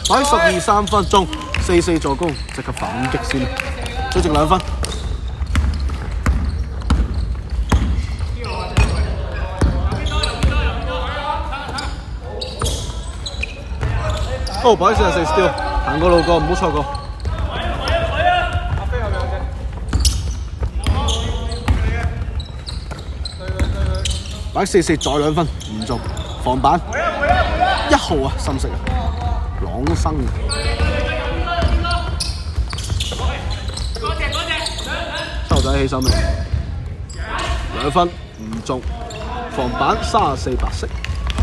擺12 3分中，4-4助攻，即刻反擊先，追值2分。哦，擺44 steal， 行過路過，唔好錯過。擺44再2分，唔中，防板1號啊，深色啊，朗生。抽仔起手未？2分唔中，防板34白色。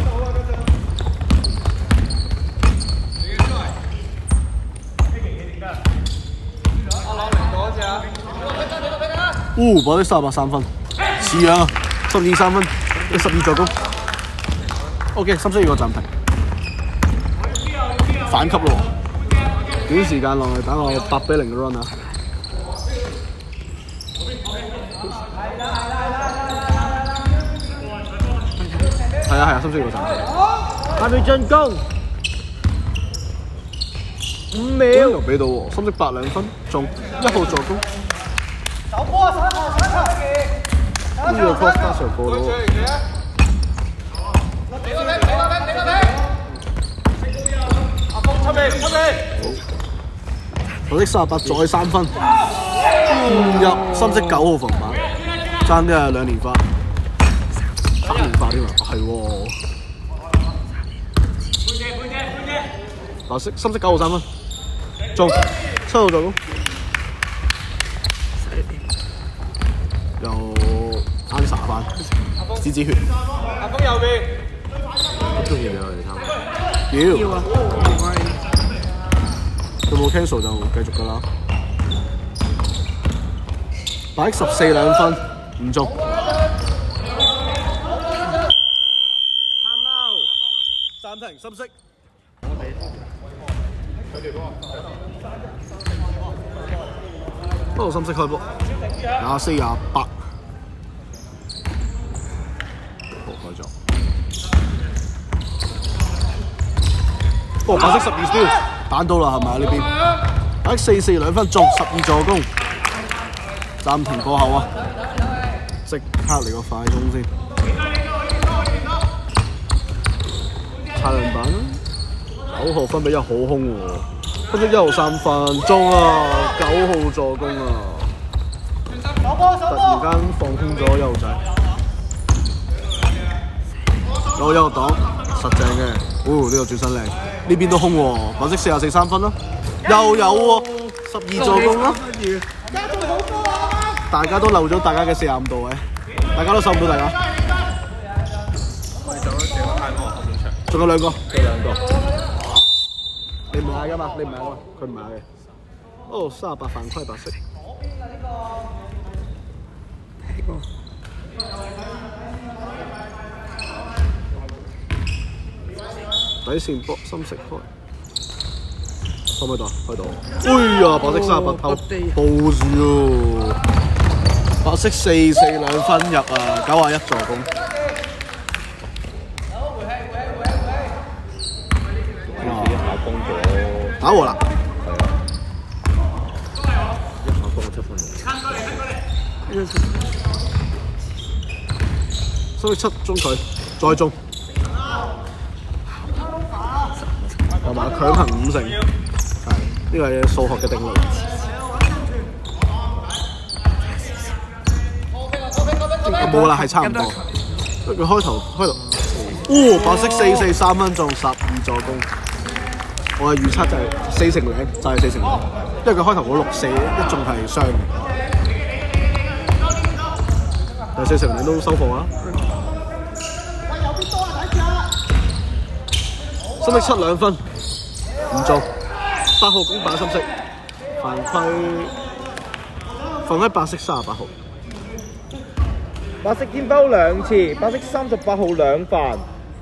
擺啲38 3分，似樣啊，12 3分。12助攻 ，OK， 深色要個暫停，反級咯，短時間內打個8-0嘅 run 啊！係啊，深色要個暫停， 下面進攻5秒， 又俾到喎，深色8 2分，中1號助攻。 手波啊！ 呢個 cross pass 上過到喎。好，紅色38再3分，入深色9號防板，爭啲係2連花，3連花添啊，係喎。白色深色9號3分，中7號助攻。又 answer 翻，止血。 阿峰右邊， 好中意俾我哋參。要啊！佢冇 cancel 就繼續㗎啦。擺14 2分，唔中。暫停，深色。不過深色開波，24 28。開咗。白色12 steal， 彈到啦係咪呢邊？擺4-4 2分中，12助攻。暫停過後啊，即刻嚟個快攻先。擦亮板啦，9號分俾1好空喎，分咗1號3分，中啊，9號助攻啊！突然間放空咗1號仔，有1號擋，實正嘅，呢個轉身靚，呢邊都空喎，白色44 3分啦，又有喎，12助攻啦，大家都漏咗大家嘅45度嘅，大家都收唔到大家。仲有2個，你唔買㗎嘛？你唔買㗎嘛？佢唔買嘅。哦，38犯規白色。底線波深色開，開唔開到？開到。哎呀，白色38偷報住喎，白色4-4 2分入啊，91助攻。打和啦！一下幫我7分。所以7中佢，再中，同埋強行5成，係呢個係數學嘅定律。冇啦，係差唔多。佢開頭，白色4-4 3分中12助攻。我嘅預測就係4成0，就係4成0，因為佢開頭嗰6-4一中係雙嘅，但係4成0都收貨啦。深色7 2分，唔中，8號公板深色，犯規白色38號， 白色見包2次，白色38號2犯。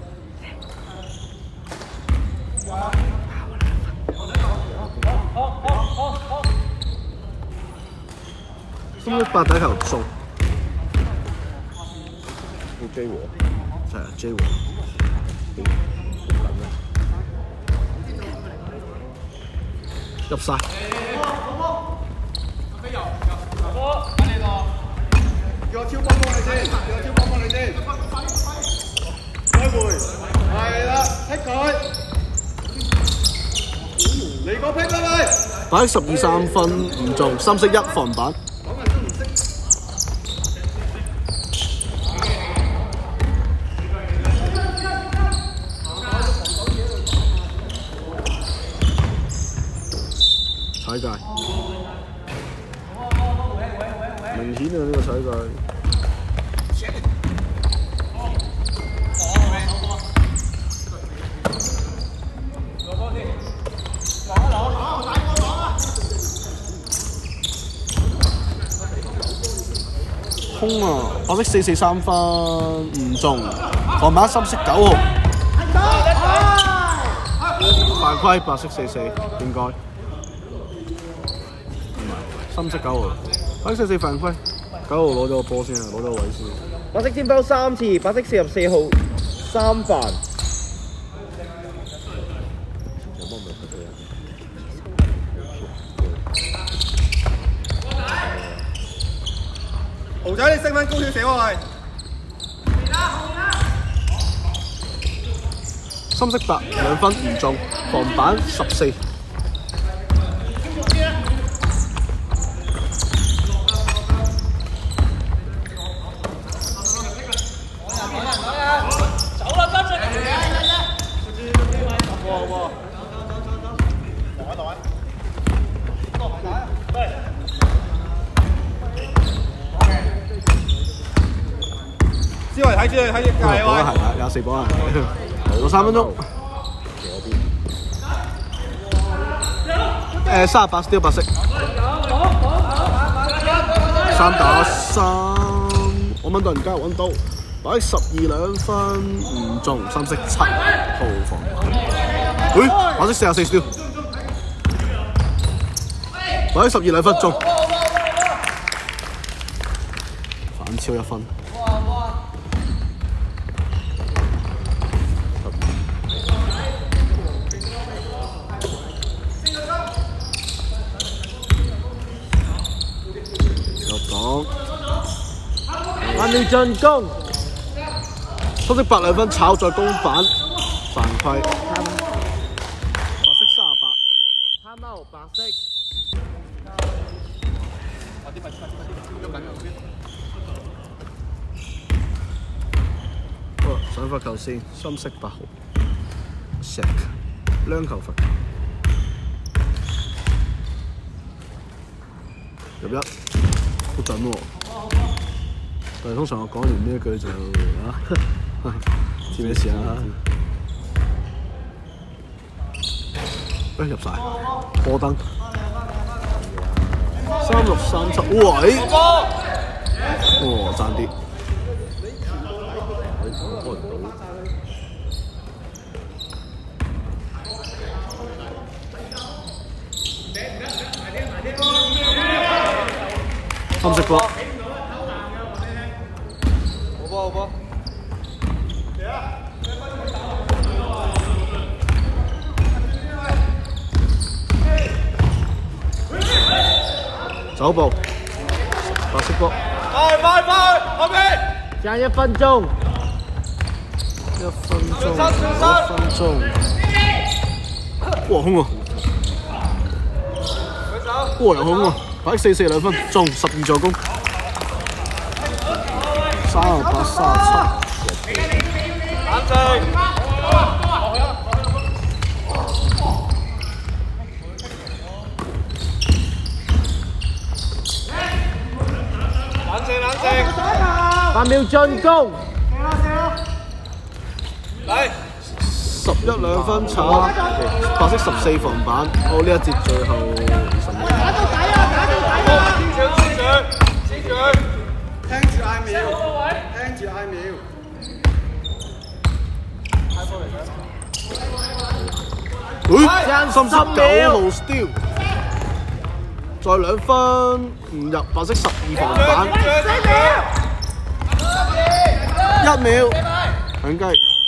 深色8底球中，要 J 和，係啊 J 和， 入晒。 叫我超幫你先，開回，係啦，踢佢，嚟個劈啦喂！ 打12 3分唔中，3色1防板。踩界，明顯啊！呢個踩界。空啊！白色4 4 3分唔中，防板3色9號。犯規，白色4 4應該。3色9號，白色4 4犯規，9號攞咗個波先啊，攞咗個位先。 白色天包3次，白色44號3犯。 豪仔，你升翻高少少啊！ 3色8 2分唔中，防板14。 思維睇住睇住，係係啦，24波啊，嚟到3分鐘。38 steal 白色，3打3，我揾到人家揾到，擺12 2分唔中，3色7號防板。白色44 steal， 擺12 2分中，反超1分。 8秒進攻， 黑色8 2分炒再攻板，犯規。白色38， 參歐白色。 好啦，上罰球線，深色8號，石兩球罰球，入1，好準喎。但係通常我講完呢一句就知咩事啊？入晒波燈36 37，喂！爭啲。深色波。好波！走步，白色波。快！後邊！ 剩1分鐘。 1分鐘。哇，空啊！哇，又空啊！擺4 4 2分，中12助攻。38 37， 冷靜。 8秒進攻。 嚟。 11 2分炒，白色14防板。好，呢一節最後20秒。 黐住。聽住嗌秒，聽住嗌秒。 深色9號 steal， 再2分唔入，白色12防板。1秒，響雞。